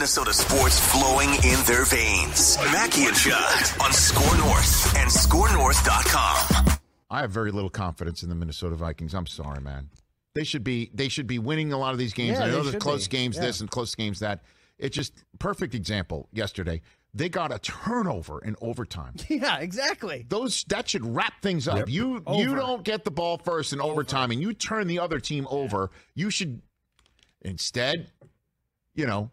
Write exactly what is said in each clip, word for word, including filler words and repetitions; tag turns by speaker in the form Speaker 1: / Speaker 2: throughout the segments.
Speaker 1: Minnesota sports flowing in their veins. Mackey and Judd on SKOR North and score north dot com.
Speaker 2: I have very little confidence in the Minnesota Vikings. I'm sorry, man. They should be they should be winning a lot of these games.
Speaker 3: Yeah,
Speaker 2: I know
Speaker 3: they
Speaker 2: there's
Speaker 3: should
Speaker 2: close
Speaker 3: be.
Speaker 2: games
Speaker 3: Yeah.
Speaker 2: this and close games that. It's just perfect example yesterday. They got a turnover in overtime.
Speaker 3: Yeah, exactly.
Speaker 2: Those that should wrap things up.
Speaker 3: Yep.
Speaker 2: You
Speaker 3: Over.
Speaker 2: you don't get the ball first in overtime and you turn the other team over. You should instead, you know,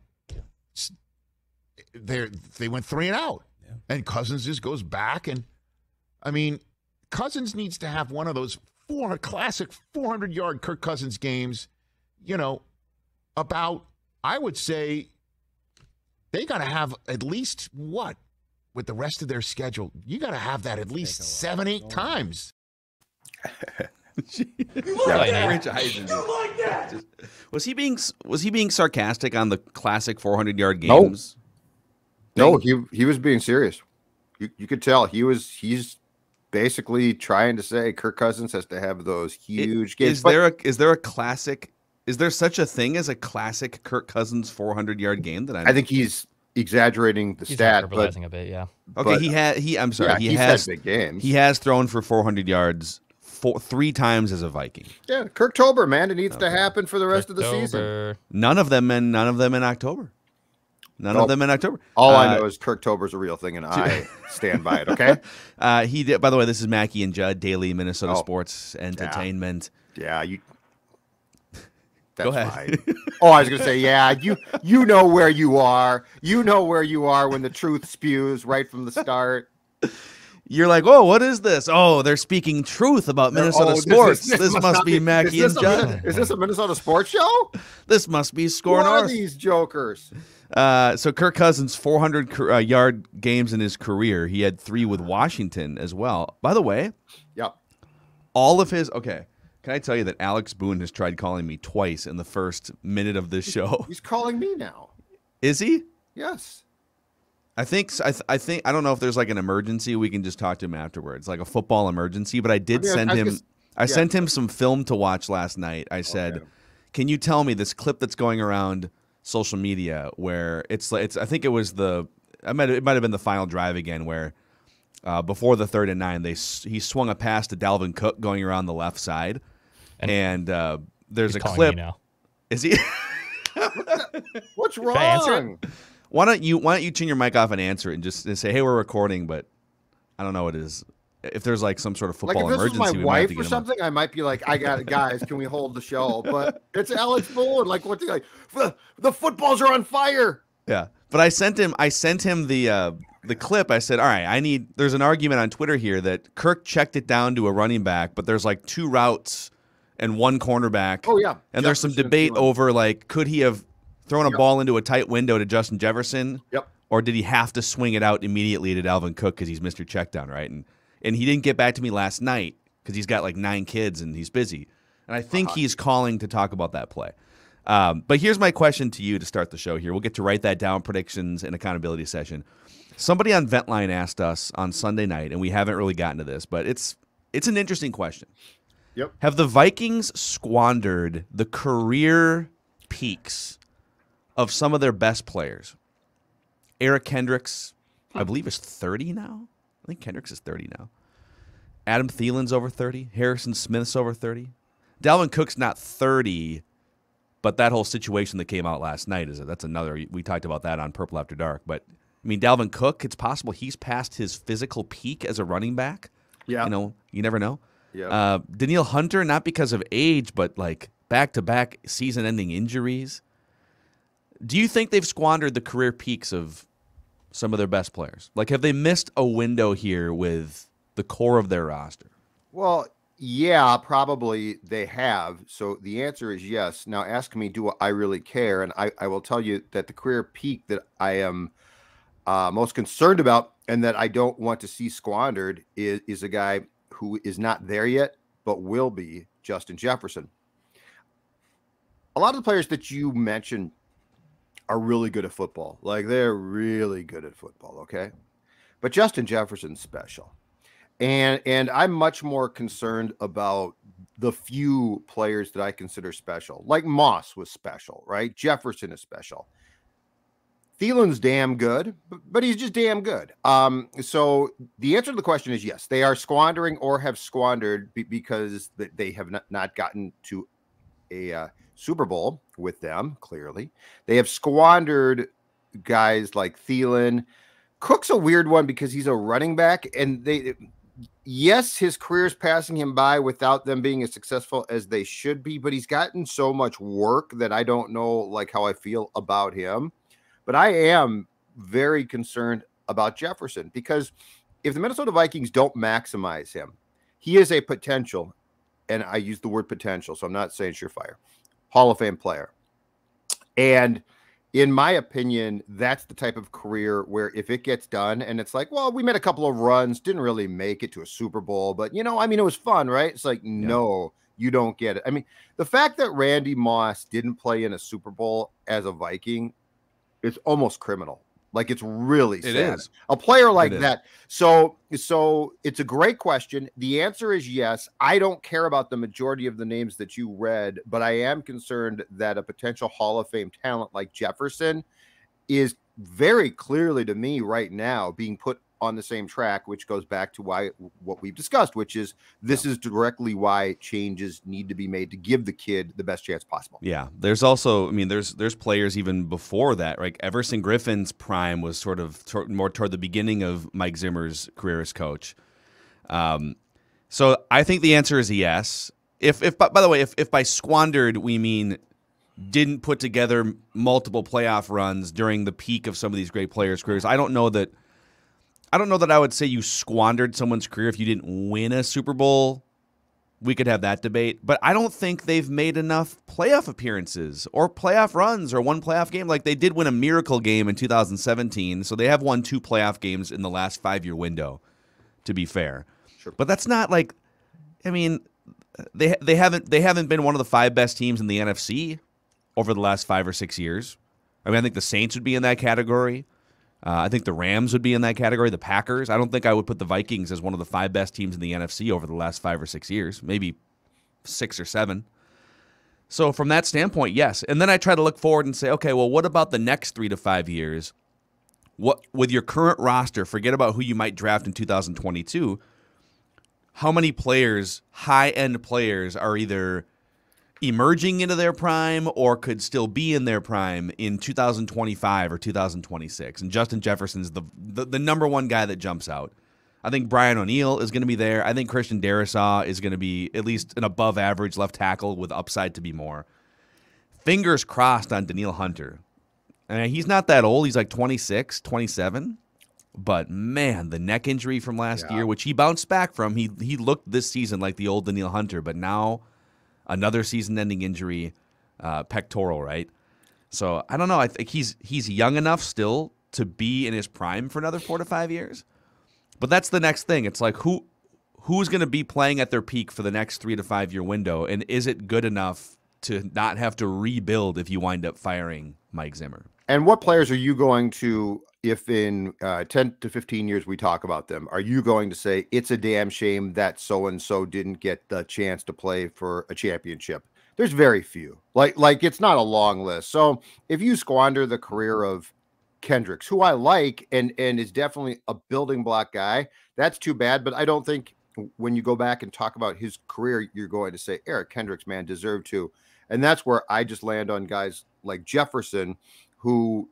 Speaker 2: they they went three and out. Yeah. And Cousins just goes back and I mean, Cousins needs to have one of those four classic four hundred yard Kirk Cousins games, you know, about I would say they got to have at least what with the rest of their schedule. You got to have that at least seven, eight times.
Speaker 4: yeah, Rich Eisen, like that. Just, was he being was he being sarcastic on the classic four hundred yard games?
Speaker 5: No, no, he he was being serious. You you could tell he was he's basically trying to say Kirk Cousins has to have those huge
Speaker 4: it,
Speaker 5: games.
Speaker 4: Is there a is there a classic? Is there such a thing as a classic Kirk Cousins four hundred yard game that I?
Speaker 5: I think he's exaggerating the
Speaker 6: he's
Speaker 5: stat, but
Speaker 6: a bit, yeah.
Speaker 4: Okay,
Speaker 5: but,
Speaker 4: he had he. I'm sorry,
Speaker 5: yeah,
Speaker 4: he
Speaker 5: he's
Speaker 4: has
Speaker 5: had big games.
Speaker 4: He has thrown for four hundred yards four, three times as a Viking.
Speaker 5: Yeah, Kirktober, man, it needs
Speaker 4: okay.
Speaker 5: to happen for the rest of the
Speaker 6: Kirktober.
Speaker 5: season.
Speaker 4: None of them in none of them in October. None
Speaker 5: nope.
Speaker 4: of them in October.
Speaker 5: All
Speaker 4: uh,
Speaker 5: I know is Kirktober's a real thing, and I stand by it. Okay.
Speaker 4: Uh, he did. By the way, this is Mackey and Judd, daily Minnesota
Speaker 5: oh,
Speaker 4: sports entertainment.
Speaker 5: Yeah, yeah you. That's
Speaker 4: Go ahead.
Speaker 5: fine. Oh, I was gonna say, yeah, you you know where you are. You know where you are when the truth spews right from the start.
Speaker 4: You're like, oh, what is this? Oh, they're speaking truth about Minnesota
Speaker 5: oh,
Speaker 4: sports.
Speaker 5: This, is,
Speaker 4: this, this must, must be Mackey and Judd.
Speaker 5: Is this a Minnesota sports show?
Speaker 4: This must be SKOR
Speaker 5: Who are
Speaker 4: North.
Speaker 5: these jokers?
Speaker 4: Uh, so Kirk Cousins, four hundred uh, yard games in his career. He had three with Washington as well. By the way,
Speaker 5: yep.
Speaker 4: all of his, okay, can I tell you that Alex Boone has tried calling me twice in the first minute of this show?
Speaker 5: He's calling me now.
Speaker 4: Is he?
Speaker 5: Yes.
Speaker 4: I think, I, th- I think, I don't know if there's like an emergency. We can just talk to him afterwards, like a football emergency. But I did I mean, send I him, just, I yeah. sent him some film to watch last night. I said, okay. Can you tell me this clip that's going around social media where it's like, it's, I think it was the, I might, it might have been the final drive again where uh, before the third and nine, they, he swung a pass to Dalvin Cook going around the left side. And, and uh, there's a clip.
Speaker 6: Now.
Speaker 4: Is he?
Speaker 5: What's wrong?
Speaker 4: Why don't you Why don't you turn your mic off and answer it and just and say, "Hey, we're recording," but I don't know what it is. If there's like some sort of football
Speaker 5: like if this
Speaker 4: emergency,
Speaker 5: was my
Speaker 4: we might have
Speaker 5: wife
Speaker 4: to
Speaker 5: or something, I might be like, "I got it, guys. Can we hold the show?" But it's Alex Boone. Like what's he like? The footballs are on fire.
Speaker 4: Yeah, but I sent him. I sent him the uh, the clip. I said, "All right, I need." There's an argument on Twitter here that Kirk checked it down to a running back, but there's like two routes and one cornerback.
Speaker 5: Oh yeah,
Speaker 4: and
Speaker 5: Jefferson,
Speaker 4: there's some debate over like could he have thrown a
Speaker 5: yep.
Speaker 4: ball into a tight window to Justin Jefferson?
Speaker 5: Yep.
Speaker 4: Or did he have to swing it out immediately to Dalvin Cook because he's Mister Checkdown, right? And and he didn't get back to me last night because he's got like nine kids and he's busy. And I think uh-huh. he's calling to talk about that play. Um, but here's my question to you to start the show here. We'll get to write that down, predictions and accountability session. Somebody on Ventline asked us on Sunday night, and we haven't really gotten to this, but it's it's an interesting question.
Speaker 5: Yep.
Speaker 4: Have the Vikings squandered the career peaks of some of their best players? Eric Kendricks, I believe, is thirty now. I think Kendricks is thirty now. Adam Thielen's over thirty. Harrison Smith's over thirty. Dalvin Cook's not thirty, but that whole situation that came out last night is that's another. We talked about that on Purple After Dark. But I mean, Dalvin Cook, it's possible he's past his physical peak as a running back.
Speaker 5: Yeah,
Speaker 4: you know, you never know.
Speaker 5: Yeah.
Speaker 4: Uh, Danielle Hunter, not because of age, but like back-to-back season-ending injuries. Do you think they've squandered the career peaks of some of their best players? Like, have they missed a window here with the core of their roster?
Speaker 5: Well, yeah, probably they have. So the answer is yes. Now ask me, do I really care? And I, I will tell you that the career peak that I am uh, most concerned about and that I don't want to see squandered is, is a guy who is not there yet, but will be, Justin Jefferson. A lot of the players that you mentioned are really good at football. Like, they're really good at football, okay? But Justin Jefferson's special. And and I'm much more concerned about the few players that I consider special. Like Moss was special, right? Jefferson is special. Thielen's damn good, but he's just damn good. Um, so the answer to the question is yes, they are squandering or have squandered because they have not, not gotten to a uh, Super Bowl with them. Clearly, they have squandered guys like Thielen. Cook's a weird one because he's a running back, and they, yes, his career's passing him by without them being as successful as they should be, but he's gotten so much work that I don't know like how I feel about him. But I am very concerned about Jefferson because if the Minnesota Vikings don't maximize him, he is a potential, and I use the word potential, so I'm not saying surefire, Hall of Fame player. And in my opinion, that's the type of career where if it gets done and it's like, well, we made a couple of runs, didn't really make it to a Super Bowl, but, you know, I mean, it was fun, right? It's like, yeah. No, you don't get it. I mean, the fact that Randy Moss didn't play in a Super Bowl as a Viking, it's almost criminal. Like, it's really sad. It is. A player like that. So, so it's a great question. The answer is yes. I don't care about the majority of the names that you read, but I am concerned that a potential Hall of Fame talent like Jefferson is very clearly to me right now being put on the same track, which goes back to why what we've discussed, which is this yeah. is directly why changes need to be made to give the kid the best chance possible.
Speaker 4: Yeah, there's also, I mean, there's there's players even before that, right? Everson Griffin's prime was sort of tor- more toward the beginning of Mike Zimmer's career as coach. Um, so I think the answer is yes. If if by the way, if if by squandered we mean didn't put together multiple playoff runs during the peak of some of these great players' careers, I don't know that. I don't know that I would say you squandered someone's career if you didn't win a Super Bowl. We could have that debate. But I don't think they've made enough playoff appearances or playoff runs or one playoff game. Like, they did win a miracle game in two thousand seventeen, so they have won two playoff games in the last five-year window, to be fair.
Speaker 5: Sure.
Speaker 4: But that's not like – I mean, they they haven't they haven't been one of the five best teams in the N F C over the last five or six years. I mean, I think the Saints would be in that category. Uh, I think the Rams would be in that category, the Packers. I don't think I would put the Vikings as one of the five best teams in the N F C over the last five or six years, maybe six or seven. So from that standpoint, yes. And then I try to look forward and say, okay, well, what about the next three to five years? What with your current roster, forget about who you might draft in two thousand twenty-two, how many players, high-end players, are either emerging into their prime or could still be in their prime in two thousand twenty-five or two thousand twenty-six. And Justin Jefferson's the, the the number one guy that jumps out. I think Brian O'Neill is going to be there. I think Christian Darrisaw is going to be at least an above average left tackle with upside to be more. Fingers crossed on Danielle Hunter. I mean, he's not that old. He's like twenty-six, twenty-seven. But, man, the neck injury from last yeah. year, which he bounced back from, he he looked this season like the old Danielle Hunter, but now another season-ending injury, uh, pectoral, right? So I don't know. I think he's he's young enough still to be in his prime for another four to five years. But that's the next thing. It's like who who's going to be playing at their peak for the next three to five year window, and is it good enough to not have to rebuild if you wind up firing Mike Zimmer?
Speaker 5: And what players are you going to, if in uh, ten to fifteen years we talk about them, are you going to say it's a damn shame that so-and-so didn't get the chance to play for a championship? There's very few. Like, like it's not a long list. So if you squander the career of Kendricks, who I like and, and is definitely a building block guy, that's too bad. But I don't think when you go back and talk about his career, you're going to say Eric Kendricks, man, deserved to. And that's where I just land on guys like Jefferson, who,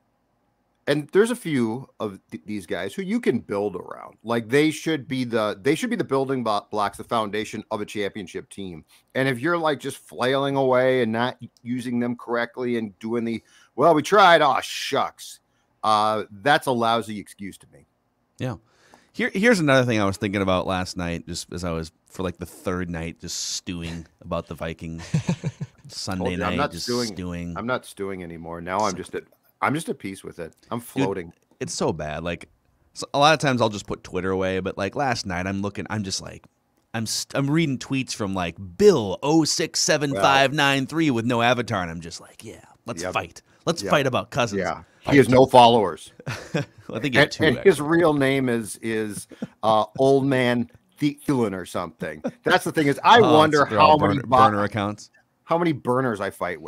Speaker 5: and there's a few of th- these guys who you can build around. Like they should be the, they should be the building blocks, the foundation of a championship team. And if you're like just flailing away and not using them correctly and doing the, well, we tried, oh shucks, uh, that's a lousy excuse to me.
Speaker 4: Yeah. Here, here's another thing I was thinking about last night, just as I was for like the third night, just stewing about the Vikings. Sunday
Speaker 5: you,
Speaker 4: night,
Speaker 5: I'm not
Speaker 4: just
Speaker 5: stewing,
Speaker 4: stewing.
Speaker 5: I'm not stewing anymore. Now I'm just at, I'm just at peace with it. I'm floating.
Speaker 4: Dude, it's so bad. Like so a lot of times I'll just put Twitter away, but like last night I'm looking, I'm just like, I'm st- I'm reading tweets from like Bill oh six seven five nine three with no avatar, and I'm just like, yeah, let's
Speaker 5: yep.
Speaker 4: fight. Let's
Speaker 5: yep.
Speaker 4: fight about Cousins.
Speaker 5: Yeah. He has no followers.
Speaker 4: well, I think he had
Speaker 5: and,
Speaker 4: two,
Speaker 5: and his real name is is uh, Old Man Thielen or something. That's the thing is, I
Speaker 4: oh,
Speaker 5: wonder how
Speaker 4: burner,
Speaker 5: many
Speaker 4: burner accounts,
Speaker 5: how many burners I fight with.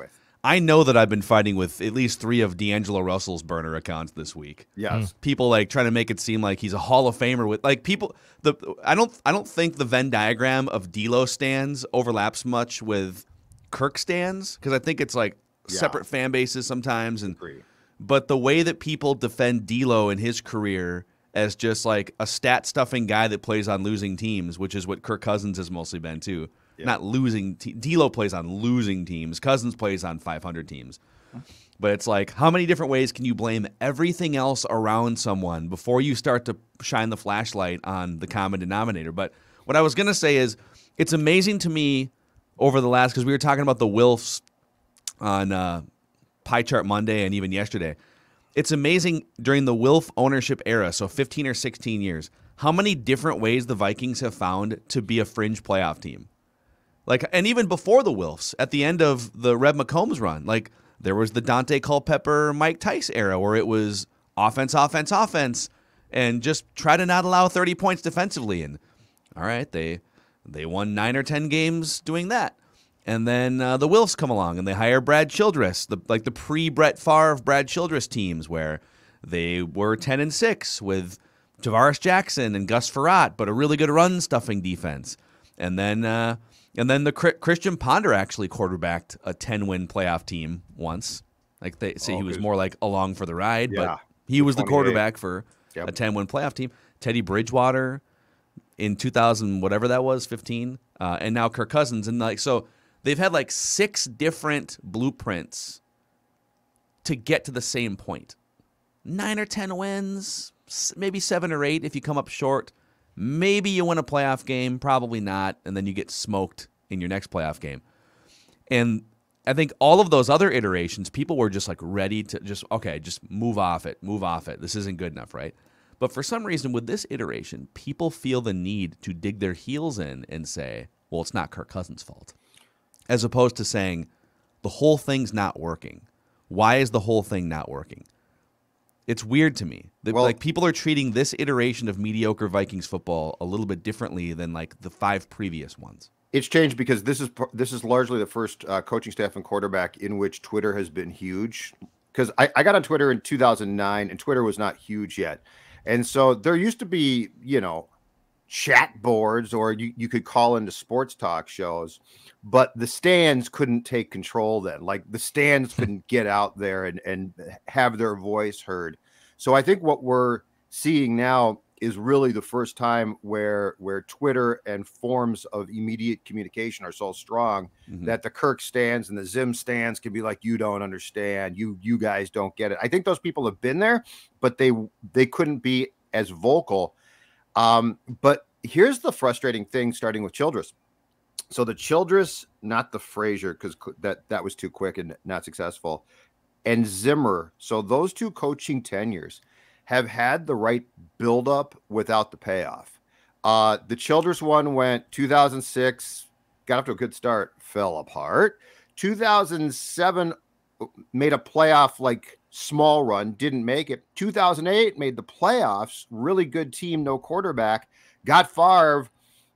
Speaker 4: I know that I've been fighting with at least three of D'Angelo Russell's burner accounts this week.
Speaker 5: Yes.
Speaker 4: People like trying to make it seem like he's a Hall of Famer with like people the I don't I don't think the Venn diagram of D'Lo stands overlaps much with Kirk stands because I think it's like
Speaker 5: Yeah.
Speaker 4: separate fan bases sometimes and
Speaker 5: Agree.
Speaker 4: but the way that people defend D'Lo in his career as just like a stat stuffing guy that plays on losing teams, which is what Kirk Cousins has mostly been too. Yeah. Not losing. Te- D'Lo plays on losing teams. Cousins plays on five hundred teams. But it's like, how many different ways can you blame everything else around someone before you start to shine the flashlight on the common denominator? But what I was going to say is, it's amazing to me over the last, because we were talking about the Wilfs on uh, Pie Chart Monday and even yesterday. It's amazing during the Wilf ownership era, so fifteen or sixteen years, how many different ways the Vikings have found to be a fringe playoff team. Like, and even before the Wilfs, at the end of the Reb McCombs run, like there was the Dante Culpepper, Mike Tice era where it was offense, offense, offense, and just try to not allow thirty points defensively. And all right, they they won nine or ten games doing that. And then uh, the Wilfs come along and they hire Brad Childress, the like the pre-Brett Favre Brad Childress teams where they were ten and six with Tavares Jackson and Gus Frerotte, but a really good run stuffing defense. And then. Uh, And then the Christian Ponder actually quarterbacked a ten-win playoff team once. Like they say, oh, he was more like along for the ride, yeah. but he was the quarterback for yep. a ten-win playoff team. Teddy Bridgewater in two thousand, whatever that was, fifteen, uh, and now Kirk Cousins, and like so, they've had like six different blueprints to get to the same point. Nine or ten wins, maybe seven or eight if you come up short. Maybe you win a playoff game, probably not, and then you get smoked in your next playoff game. And I think all of those other iterations, people were just like ready to just, okay, just move off it, move off it. This isn't good enough, right? But for some reason with this iteration, people feel the need to dig their heels in and say, well, it's not Kirk Cousins' fault. As opposed to saying, the whole thing's not working. Why is the whole thing not working? It's weird to me that well, like people are treating this iteration of mediocre Vikings football a little bit differently than like the five previous ones.
Speaker 5: It's changed because this is this is largely the first uh, coaching staff and quarterback in which Twitter has been huge. Because I, I got on Twitter in two thousand nine and Twitter was not huge yet, and so there used to be you know chat boards or you you could call into sports talk shows, but the stands couldn't take control then. Like the stands couldn't get out there and, and have their voice heard. So I think what we're seeing now is really the first time where where Twitter and forms of immediate communication are so strong mm-hmm. that the Kirk stands and the Zim stands can be like, you don't understand. You you guys don't get it. I think those people have been there, but they they couldn't be as vocal. Um, but here's the frustrating thing, starting with Childress. So the Childress, not the Frazier, because that, that was too quick and not successful, and Zimmer. So those two coaching tenures have had the right buildup without the payoff. Uh, the Childress one went two thousand six, got off to a good start, fell apart. two thousand seven made a playoff like small run, didn't make it. two thousand eight made the playoffs, really good team, no quarterback, got Favre,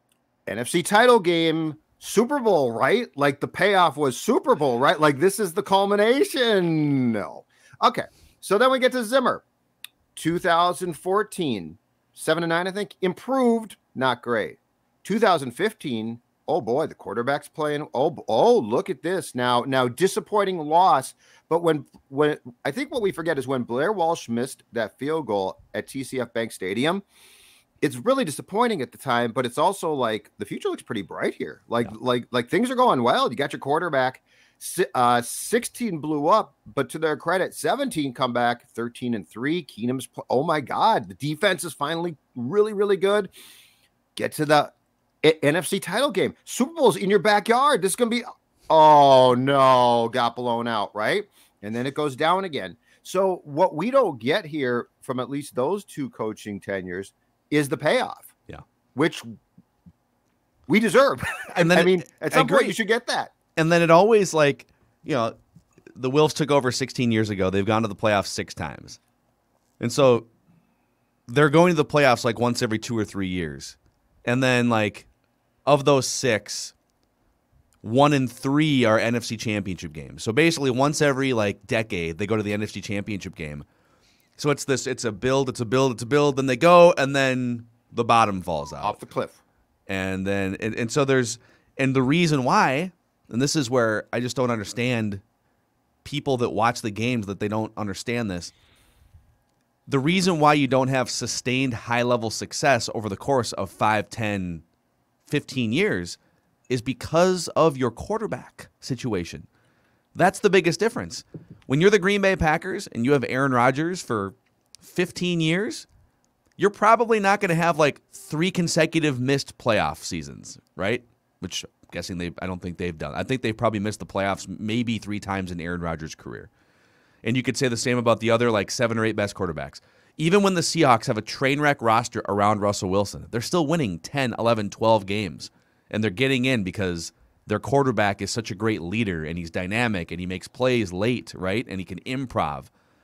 Speaker 5: N F C title game, Super Bowl, right? Like the payoff was Super Bowl, right? Like this is the culmination. No. Okay. So then we get to Zimmer. two thousand fourteen, seven and nine, I think, improved, not great. two thousand fifteen, oh boy, the quarterback's playing. Oh, oh, look at this. Now, now disappointing loss. But when, when I think what we forget is when Blair Walsh missed that field goal at T C F Bank Stadium, it's really disappointing at the time, but it's also like the future looks pretty bright here. Like, yeah. like, like things are going well. You got your quarterback. Uh, sixteen blew up, but to their credit, seventeen come back, thirteen and three. Keenum's, oh my God, the defense is finally really, really good. Get to the N F C title game. Super Bowl's in your backyard. This is going to be, oh no, got blown out, right? And then it goes down again. So what we don't get here from at least those two coaching tenures is the payoff.
Speaker 4: Yeah.
Speaker 5: Which we deserve. And then I mean, at some point you should get that.
Speaker 4: And then it always like, you know, the Wilfs took over sixteen years ago. They've gone to the playoffs six times. And so they're going to the playoffs like once every two or three years. And then like of those six, one in three are N F C Championship games. So basically, once every like decade, they go to the N F C Championship game. So it's this, it's a build, it's a build, it's a build, then they go, and then the bottom falls out.
Speaker 5: Off the cliff.
Speaker 4: And then, and, and so there's, and the reason why, and this is where I just don't understand people that watch the games, that they don't understand this. The reason why you don't have sustained high-level success over the course of five, ten, fifteen years is because of your quarterback situation. That's the biggest difference. When you're the Green Bay Packers and you have Aaron Rodgers for fifteen years, you're probably not going to have like three consecutive missed playoff seasons, right? Which I'm guessing they, I don't think they've done. I think they've probably missed the playoffs maybe three times in Aaron Rodgers' career. And you could say the same about the other like seven or eight best quarterbacks. Even when the Seahawks have a train wreck roster around Russell Wilson, they're still winning ten, eleven, twelve games. And they're getting in because their quarterback is such a great leader, and he's dynamic, and he makes plays late, right? And he can improv.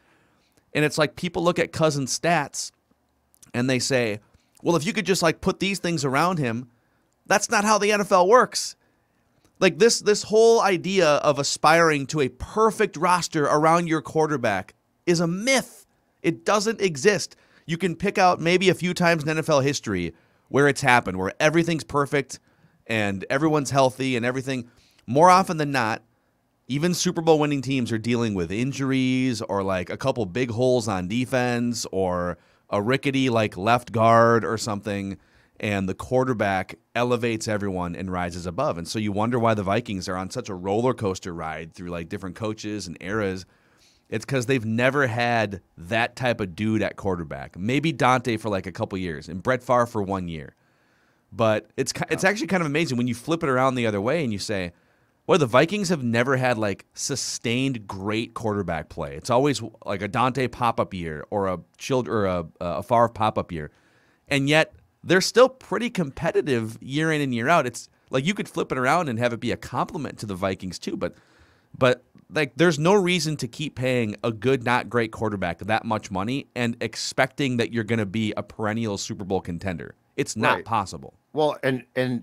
Speaker 4: And it's like people look at Cousins' stats, and they say, well, if you could just like put these things around him, that's not how the N F L works. Like this, this whole idea of aspiring to a perfect roster around your quarterback is a myth. It doesn't exist. You can pick out maybe a few times in N F L history where it's happened, where everything's perfect and everyone's healthy and everything. More often than not, even Super Bowl winning teams are dealing with injuries or like a couple big holes on defense or a rickety like left guard or something, and the quarterback elevates everyone and rises above. And so you wonder why the Vikings are on such a roller coaster ride through like different coaches and eras. It's because they've never had that type of dude at quarterback. Maybe Dante for like a couple years and Brett Favre for one year. But it's it's actually kind of amazing when you flip it around the other way and you say, well, the Vikings have never had like sustained great quarterback play. It's always like a Dante pop-up year or a Child or a, a Favre pop-up year. And yet they're still pretty competitive year in and year out. It's like you could flip it around and have it be a compliment to the Vikings too, but but like there's no reason to keep paying a good, not great quarterback that much money and expecting that you're going to be a perennial Super Bowl contender. It's not
Speaker 5: Right.
Speaker 4: possible.
Speaker 5: Well, and and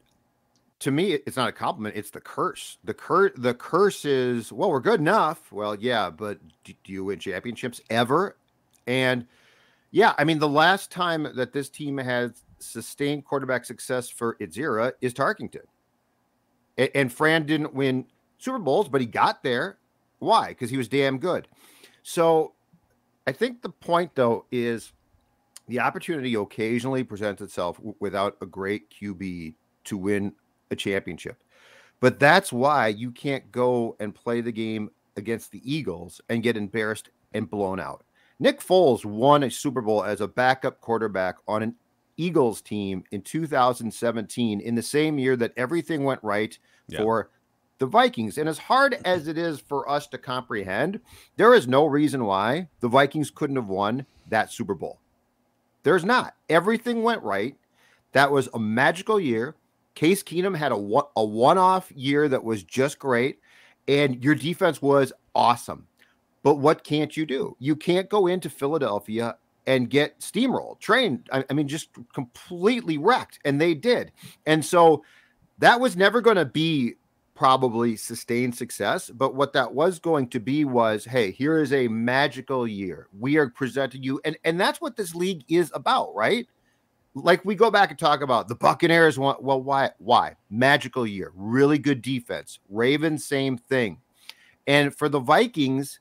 Speaker 5: to me, it's not a compliment. It's the curse. The cur the curse is, well, we're good enough. Well, yeah, but do, do you win championships ever? And yeah, I mean, the last time that this team has sustained quarterback success for its era is Tarkington. And, and Fran didn't win Super Bowls, but he got there. Why? Because he was damn good. So I think the point, though, is the opportunity occasionally presents itself w- without a great Q B to win a championship. But that's why you can't go and play the game against the Eagles and get embarrassed and blown out. Nick Foles won a Super Bowl as a backup quarterback on an Eagles team in two thousand seventeen, in the same year that everything went right
Speaker 4: Yeah.
Speaker 5: for the Vikings. And as hard as it is for us to comprehend, there is no reason why the Vikings couldn't have won that Super Bowl. There's not. Everything went right. That was a magical year. Case Keenum had a, one- a one-off year that was just great, and your defense was awesome. But what can't you do? You can't go into Philadelphia and get steamrolled, trained. I, I mean, just completely wrecked, and they did. And so that was never going to be probably sustained success. But what that was going to be was, hey, here is a magical year. We are presenting you, and and that's what this league is about, right? Like we go back and talk about the Buccaneers. Want, well, why? Why? Magical year, really good defense. Ravens, same thing. And for the Vikings,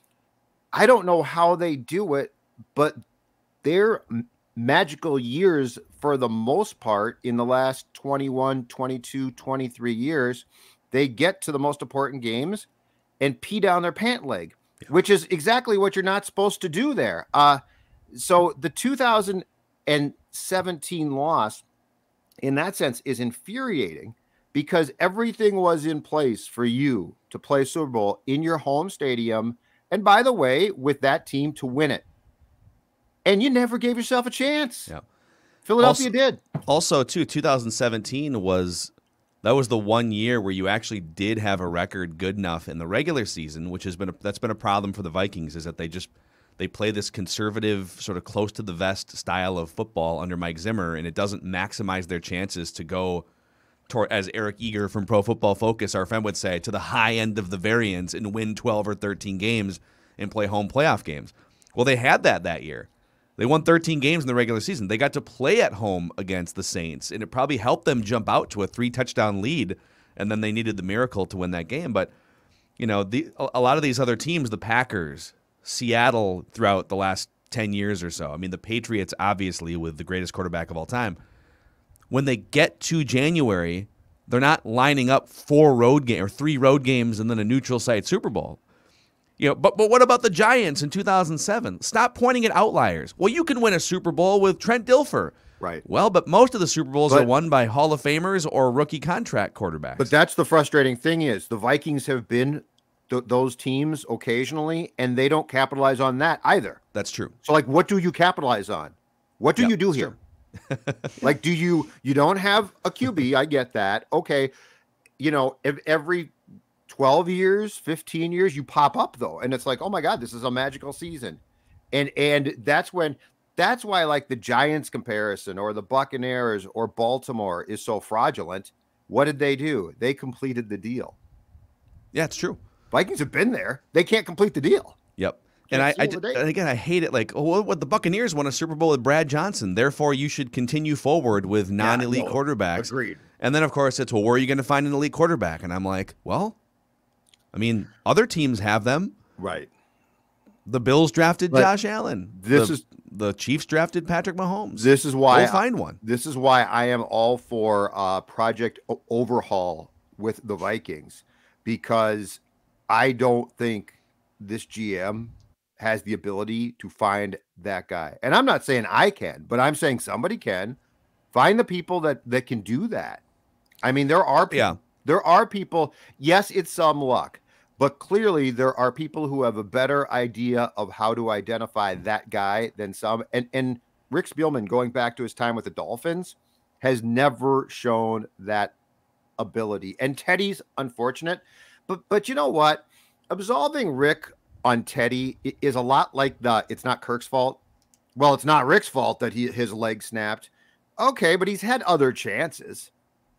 Speaker 5: I don't know how they do it, but their m- magical years, for the most part, in the last twenty-one, twenty-two, twenty-three years, they get to the most important games and pee down their pant leg, yeah. which is exactly what you're not supposed to do there. Uh, so the two thousand seventeen loss, in that sense, is infuriating because everything was in place for you to play Super Bowl in your home stadium. And by the way, with that team to win it. And you never gave yourself a chance.
Speaker 4: Yeah.
Speaker 5: Philadelphia
Speaker 4: also,
Speaker 5: did.
Speaker 4: Also, too, two thousand seventeen was that was the one year where you actually did have a record good enough in the regular season, which has been a, that's been a problem for the Vikings, is that they just they play this conservative, sort of close to the vest style of football under Mike Zimmer, and it doesn't maximize their chances to go toward, as Eric Eager from Pro Football Focus, our friend would say, to the high end of the variance and win twelve or thirteen games and play home playoff games. Well, they had that that year. They won thirteen games in the regular season. They got to play at home against the Saints, and it probably helped them jump out to a three-touchdown lead, and then they needed the miracle to win that game. But, you know, the, a lot of these other teams, the Packers, Seattle throughout the last ten years or so, I mean, the Patriots, obviously, with the greatest quarterback of all time, when they get to January, they're not lining up four road games or three road games and then a neutral site Super Bowl. You know, but but what about the Giants in two thousand seven? Stop pointing at outliers. Well, you can win a Super Bowl with Trent Dilfer.
Speaker 5: Right.
Speaker 4: Well, but most of the Super Bowls
Speaker 5: but,
Speaker 4: are won by Hall of Famers or rookie contract quarterbacks.
Speaker 5: But that's the frustrating thing is the Vikings have been th- those teams occasionally, and they don't capitalize on that either.
Speaker 4: That's true.
Speaker 5: So, like, what do you capitalize on? What do
Speaker 4: Yep,
Speaker 5: you do here? Like, do you you don't have a Q B? I get that. Okay, you know, if every twelve years, fifteen years, you pop up though, and it's like, oh my God, this is a magical season, and and that's when that's why like the Giants comparison or the Buccaneers or Baltimore is so fraudulent. What did they do? They completed the deal.
Speaker 4: Yeah, it's true.
Speaker 5: Vikings have been there. They can't complete the deal.
Speaker 4: Yep. And I, I and again, I hate it. Like, oh, what the Buccaneers won a Super Bowl with Brad Johnson. Therefore, you should continue forward with non-elite
Speaker 5: yeah, no,
Speaker 4: quarterbacks.
Speaker 5: Agreed.
Speaker 4: And then, of course, it's, well, where are you going to find an elite quarterback? And I'm like, well, I mean, other teams have them.
Speaker 5: Right.
Speaker 4: The Bills drafted
Speaker 5: but
Speaker 4: Josh Allen.
Speaker 5: This
Speaker 4: the,
Speaker 5: is
Speaker 4: the Chiefs drafted Patrick Mahomes.
Speaker 5: This is why
Speaker 4: Go find one.
Speaker 5: This is why I am all for uh, Project o- Overhaul with the Vikings, because I don't think this G M has the ability to find that guy. And I'm not saying I can, but I'm saying somebody can find the people that, that can do that. I mean, there are,
Speaker 4: yeah.
Speaker 5: there are people, yes, it's some luck, but clearly there are people who have a better idea of how to identify that guy than some. And, and Rick Spielman, going back to his time with the Dolphins, has never shown that ability. And Teddy's unfortunate, but, but you know what? Absolving Rick on Teddy is a lot like the, it's not Kirk's fault. Well, it's not Rick's fault that he, his leg snapped. Okay, but he's had other chances.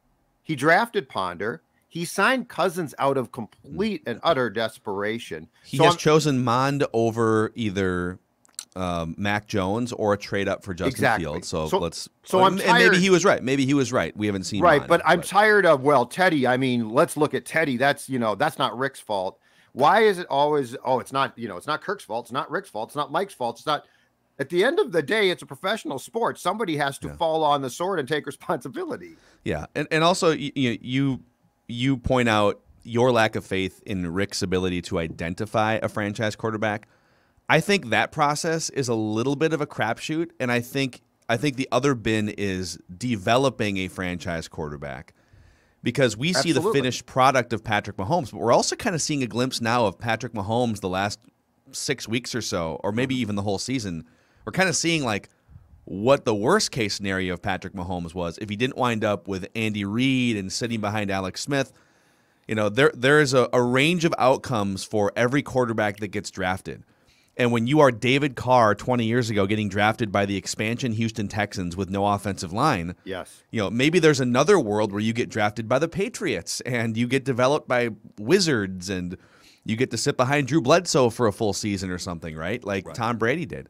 Speaker 5: He drafted Ponder. He signed Cousins out of complete and utter desperation.
Speaker 4: He
Speaker 5: so
Speaker 4: has
Speaker 5: I'm,
Speaker 4: chosen Mond over either um, Mac Jones or a trade up for Justin
Speaker 5: exactly.
Speaker 4: Fields. So,
Speaker 5: so
Speaker 4: let's.
Speaker 5: So
Speaker 4: and,
Speaker 5: I'm tired,
Speaker 4: and maybe he was right. Maybe he was right. We haven't seen
Speaker 5: right,
Speaker 4: Mond,
Speaker 5: but I'm
Speaker 4: but.
Speaker 5: tired of well, Teddy. I mean, let's look at Teddy. That's you know, that's not Rick's fault. Why is it always? Oh, it's not. You know, it's not Kirk's fault. It's not Rick's fault. It's not Mike's fault. It's not. At the end of the day, it's a professional sport. Somebody has to
Speaker 4: yeah.
Speaker 5: fall on the sword and take responsibility.
Speaker 4: Yeah, and and also you you you point out your lack of faith in Rick's ability to identify a franchise quarterback. I think that process is a little bit of a crapshoot, and I think I think the other bin is developing a franchise quarterback, because we see
Speaker 5: Absolutely.
Speaker 4: the finished product of Patrick Mahomes, but we're also kind of seeing a glimpse now of Patrick Mahomes the last six weeks or so, or maybe even the whole season. We're kind of seeing like what the worst case scenario of Patrick Mahomes was if he didn't wind up with Andy Reid and sitting behind Alex Smith. You know, there there is a, a range of outcomes for every quarterback that gets drafted. And when you are David Carr twenty years ago getting drafted by the expansion Houston Texans with no offensive line,
Speaker 5: yes,
Speaker 4: you know, maybe there's another world where you get drafted by the Patriots and you get developed by Wizards and you get to sit behind Drew Bledsoe for a full season or something, right? Like right. Tom Brady did.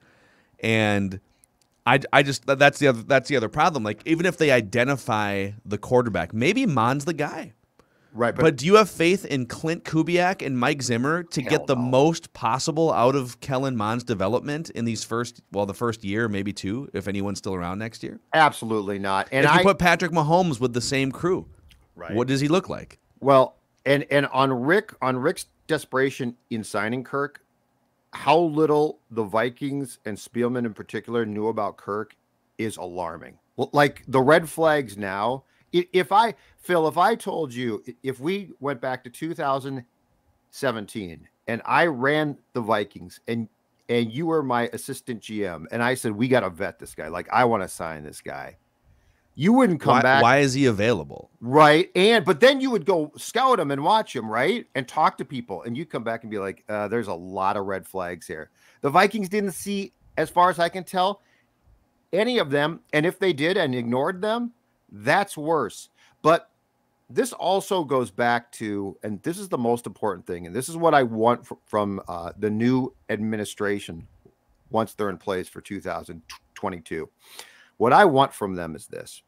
Speaker 4: And I, I just that's the other that's the other problem. Like, even if they identify the quarterback, maybe Mond's the guy.
Speaker 5: Right.
Speaker 4: But, but do you have faith in Clint Kubiak and Mike Zimmer to get the
Speaker 5: no.
Speaker 4: most possible out of Kellen Mond's development in these first, well, the first year, maybe two, if anyone's still around next year?
Speaker 5: Absolutely not. And
Speaker 4: if
Speaker 5: I
Speaker 4: you put Patrick Mahomes with the same crew,
Speaker 5: right.
Speaker 4: what does he look like?
Speaker 5: Well, and and on Rick on Rick's desperation in signing Kirk, how little the Vikings and Spielman in particular knew about Kirk is alarming. Like the red flags now. If I, Phil, if I told you, if we went back to two thousand seventeen and I ran the Vikings and and you were my assistant G M and I said, we got to vet this guy. Like, I want to sign this guy. You wouldn't come
Speaker 4: why,
Speaker 5: back.
Speaker 4: Why is he available?
Speaker 5: Right. And, but then you would go scout him and watch him, right? And talk to people. And you come back and be like, uh, there's a lot of red flags here. The Vikings didn't see, as far as I can tell, any of them. And if they did and ignored them, that's worse. But this also goes back to, and this is the most important thing, and this is what I want fr- from uh, the new administration once they're in place for two thousand twenty-two. What I want from them is this.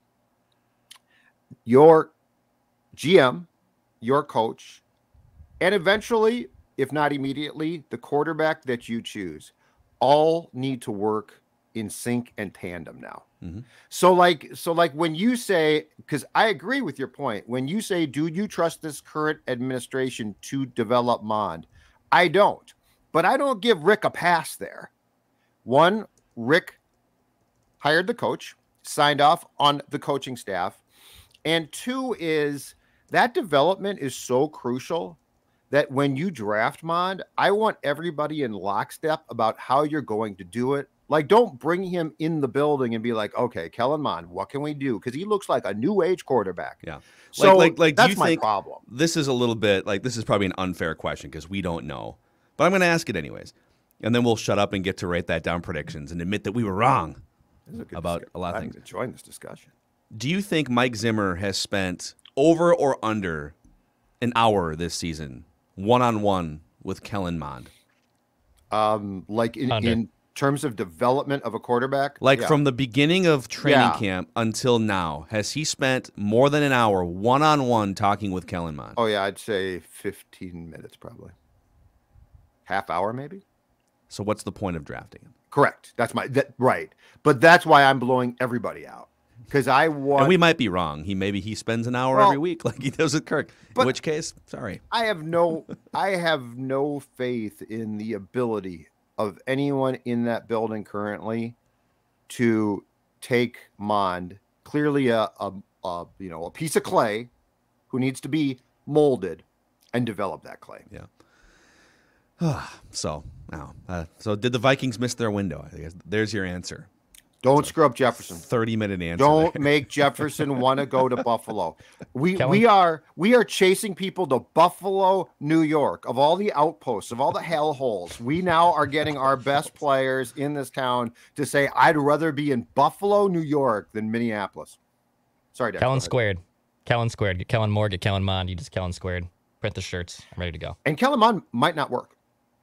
Speaker 5: Your G M, your coach, and eventually, if not immediately, the quarterback that you choose all need to work in sync and tandem now. Mm-hmm. So like, so like when you say, because I agree with your point, when you say, do you trust this current administration to develop Mond? I don't, but I don't give Rick a pass there. One, Rick hired the coach, signed off on the coaching staff. And two is that development is so crucial that when you draft Mond, I want everybody in lockstep about how you're going to do it. Like, don't bring him in the building and be like, okay, Kellen Mond, what can we do? Because he looks like a new age quarterback.
Speaker 4: Yeah.
Speaker 5: So
Speaker 4: like, like, like,
Speaker 5: that's
Speaker 4: do you
Speaker 5: my
Speaker 4: think
Speaker 5: problem.
Speaker 4: This is a little bit like, this is probably an unfair question because we don't know, but I'm going to ask it anyways. And then we'll shut up and get to write that down predictions and admit that we were wrong a about discussion. a lot of things.
Speaker 5: I'm enjoying this discussion.
Speaker 4: Do you think Mike Zimmer has spent over or under an hour this season one-on-one with Kellen Mond?
Speaker 5: Um, like in, in terms of development of a quarterback?
Speaker 4: Like
Speaker 5: yeah.
Speaker 4: from the beginning of training
Speaker 5: yeah.
Speaker 4: camp until now, has he spent more than an hour one-on-one talking with Kellen Mond?
Speaker 5: Oh, yeah, I'd say fifteen minutes probably. Half hour maybe?
Speaker 4: So what's the point of drafting him?
Speaker 5: Correct. That's my, that, right. But that's why I'm blowing everybody out. Because I want,
Speaker 4: and we might be wrong. He maybe he spends an hour
Speaker 5: well,
Speaker 4: every week, like he does with Kirk. In which case, sorry.
Speaker 5: I have no, I have no faith in the ability of anyone in that building currently to take Mond, clearly a, a, a you know a piece of clay, who needs to be molded, and develop that clay.
Speaker 4: Yeah. so now, uh, so did the Vikings miss their window? I guess there's your answer.
Speaker 5: Don't screw up Jefferson.
Speaker 4: thirty minute answer.
Speaker 5: Don't
Speaker 4: there.
Speaker 5: make Jefferson want to go to Buffalo. We
Speaker 3: Kellen?
Speaker 5: we are we are chasing people to Buffalo, New York. Of all the outposts, of all the hellholes, we now are getting our best players in this town to say, I'd rather be in Buffalo, New York than Minneapolis. Sorry, Dad.
Speaker 3: Kellen squared. Kellen squared. Get Kellen Moore, get Kellen Mond. You just Kellen squared. Print the shirts. I'm ready to go.
Speaker 5: And Kellen Mond might not work.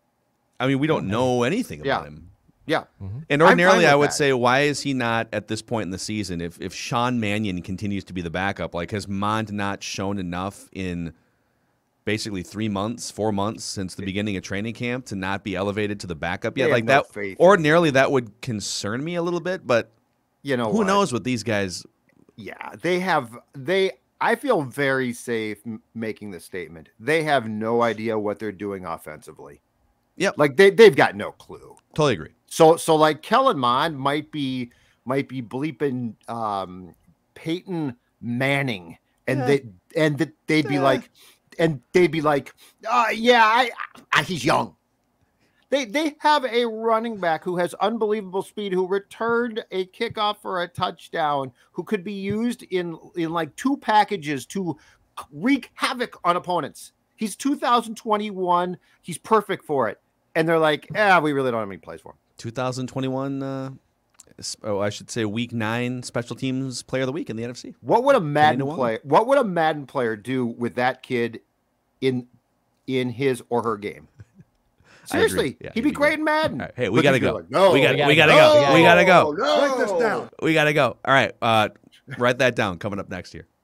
Speaker 4: I mean, we don't know anything about
Speaker 5: yeah.
Speaker 4: him.
Speaker 5: Yeah.
Speaker 4: Mm-hmm. And ordinarily, I would
Speaker 5: that.
Speaker 4: say, why is he not at this point in the season? If if Sean Mannion continues to be the backup, like has Mond not shown enough in basically three months, four months since the beginning of training camp to not be elevated to the backup yet?
Speaker 5: They
Speaker 4: Like
Speaker 5: have no
Speaker 4: that,
Speaker 5: faith.
Speaker 4: ordinarily that would concern me a little bit, but
Speaker 5: you know,
Speaker 4: who
Speaker 5: what?
Speaker 4: knows what these guys?
Speaker 5: Yeah, they have they. I feel very safe m- making this statement. They have no idea what they're doing offensively.
Speaker 4: Yep.
Speaker 5: Like they they've got no clue.
Speaker 4: Totally agree.
Speaker 5: So so like Kellen Mond might be might be bleeping um, Peyton Manning, and
Speaker 4: Yeah.
Speaker 5: they and th- they'd be
Speaker 4: Yeah.
Speaker 5: like, and they'd be like, uh, yeah, I, I he's young. They they have a running back who has unbelievable speed, who returned a kickoff for a touchdown, who could be used in in like two packages to wreak havoc on opponents. He's two thousand twenty-one. He's perfect for it. And they're like, yeah, we really don't have any plays for him.
Speaker 4: twenty twenty-one, uh, oh, I should say week nine special teams player of the week in the N F C.
Speaker 5: What would a Madden
Speaker 4: one.
Speaker 5: player what would a Madden player do with that kid in in his or her game? Seriously,
Speaker 4: Yeah,
Speaker 5: he'd be great in Madden.
Speaker 4: All right, hey, we
Speaker 5: But
Speaker 4: gotta
Speaker 5: you'd be
Speaker 4: go.
Speaker 5: like, no,
Speaker 4: we gotta,
Speaker 3: we
Speaker 4: we gotta
Speaker 3: gotta
Speaker 4: go.
Speaker 3: go.
Speaker 4: We gotta go.
Speaker 5: No,
Speaker 2: Write this down.
Speaker 4: We gotta go. All right, uh, write that down. Coming up next year.